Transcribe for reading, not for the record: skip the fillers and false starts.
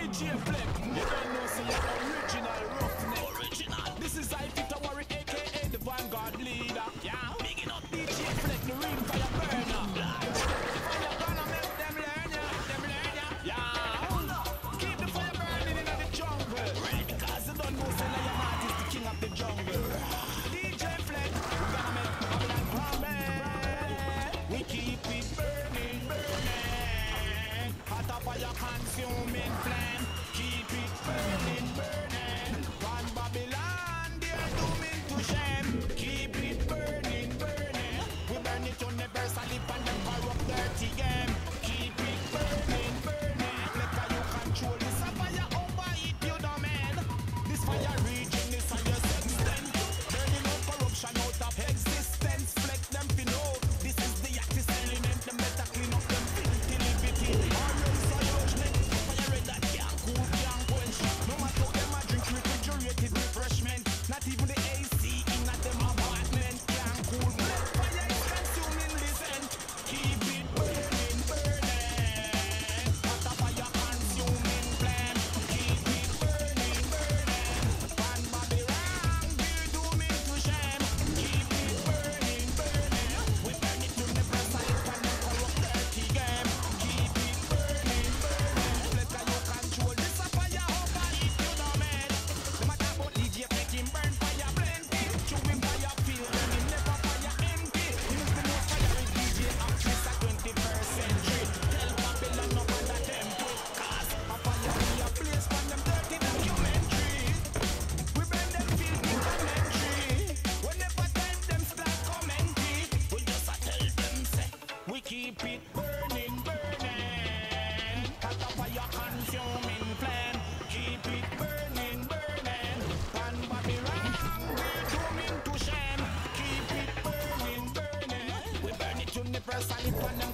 DJ FLeCK, you don't know, say you're original roughneck. Original. This is Fitta Warry, a.k.a. the Vanguard leader. Yeah, big enough. DJ FLeCK, the real fire burner. Fire gonna make them learn ya, Yeah, keep the fire burning in the jungle. Because you don't know, say now your heart is the king of the jungle. DJ FLeCK, we're gonna make Babylon crumble. We keep it burning, burning. Hot up fire consuming flame. Keep it burning, burning. One Babylon, they're dooming to shame. Keep it burning, burning. We burn it universally and them corrupt dirty game. Keep it burning, burning. Let you control this fire over it, you know man. This fire reaching this on your extent. Burning out corruption out of existence. FLeCK them to know. This is the active element. Them better clean up them filthy liberty. Always a judgment. Fire red that can't cool, can't quench. No matter how them a drink refrigerated refreshment. Not even the AC in at them apartment can't cool. Fire is consuming this end. Keep it burning, burning. Hot a fire consuming flame. Keep it burning, burning. One Babylon, we're dooming to shame. Keep it burning, burning. We burn it universally and the corrupt dirty game. Keep it burning, burning. Let you control this fire over it, you know man. No matter about DJ FLeCK, him burn fire plenty. Chewing fire field and him never fire empty. He's the most fire DJ actress at 21st century. Tell Babylon up under temple. Cause a fire be a place from them dirty documentary. We burn them filthy commentary. Whenever time them start commenting, we just a tell them say we keep it burning, burning. Hot a fire consuming flame. Keep it burning, burning. One Babylon, we're dooming to shame. Keep it burning, burning. We burn it universally.